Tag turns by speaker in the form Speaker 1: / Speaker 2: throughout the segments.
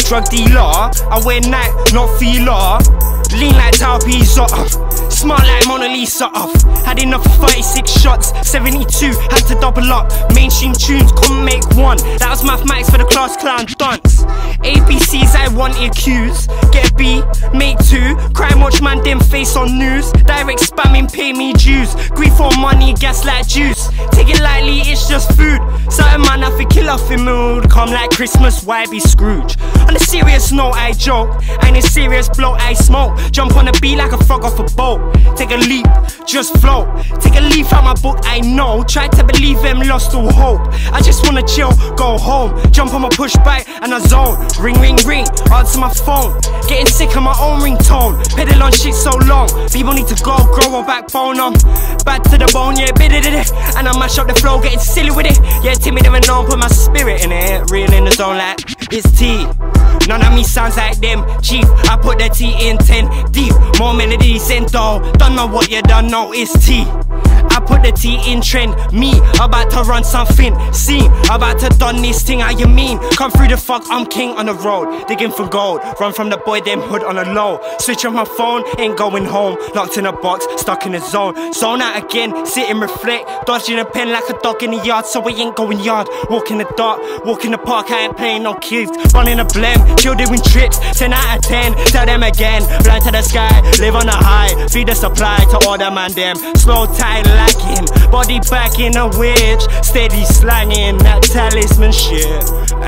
Speaker 1: drug dealer. I wear Nike, not Fila. Lean like Tao Pizza, smart like Mona Lisa. Had enough of 36 shots, 72, had to double up. Mainstream tunes, couldn't make one. That was mathematics for the class clown dunce. ABCs I wanted Q's. Get a B, make 2. Crime watch man them face on news. Direct spamming, pay me dues. Grief for money, gas like juice. Take it lightly, it's just food. Certain man have to kill off in mood. Come like Christmas, why be Scrooge? On a serious note I joke, and a serious blow I smoke. Jump on a beat like a frog off a boat. Take a leap, just float. Take a leaf out my book, I know. Try to believe them, lost all hope. I just wanna chill, go home. Jump on my push bike and a zone. Ring, ring, ring, answer my phone. Getting sick of my own ringtone. Pedal on shit so long. People need to go, grow a backbone. I'm bad to the bone, yeah, bit it. And I mash up the flow, getting silly with it. Yeah, timid and known, put my spirit in it. Real in the zone like it's tea. None of me sounds like them, chief. I put the T in 10 deep. More melodies in though. Don't know what you don't know, it's T. I put the T in trend. Me, about to run something. Scene, about to done this thing. How you mean? Come through the fuck, I'm king on the road. Digging for gold. Run from the boy, them hood on the low. Switch on my phone, ain't going home. Locked in a box, stuck in the zone. Zone out again, sit and reflect. Dodging a pen like a dog in the yard, so we ain't going yard. Walk in the dark, walk in the park, I ain't playing no kids. Running a blem, chill doing trips. 10 out of 10, tell them again. Fly to the sky, live on a high. Feed the supply to all the man them. Slow tie lacking, body back in a witch. Steady slanging that talisman shit.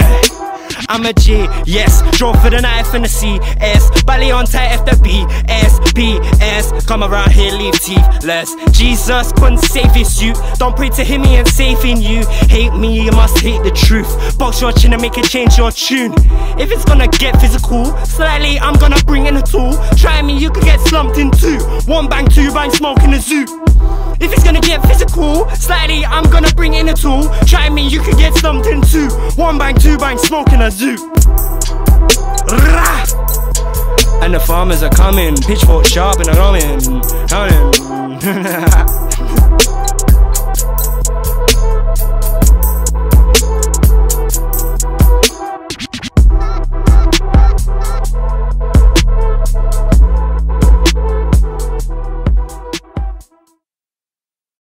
Speaker 1: I'm a G, yes, drove for the knife and the CS. Bally on tight FWB, SPS. Come around here, leave teethless. Jesus couldn't save his youth. Don't pray to him, he ain't saving you. Hate me, you must hate the truth. Box your chin and make it change your tune. If it's gonna get physical, slightly, I'm gonna bring in a tool. Try me, you could get slumped in 2. 1 bang, 2 bang, smoke in a zoo. If it's gonna get physical, slightly, I'm gonna bring in a tool. Try me, you could get slumped in 2. 1 bang, 2 bang, smoke in a zoo. Rah! And the farmers are coming, pitchfork sharp and they're coming.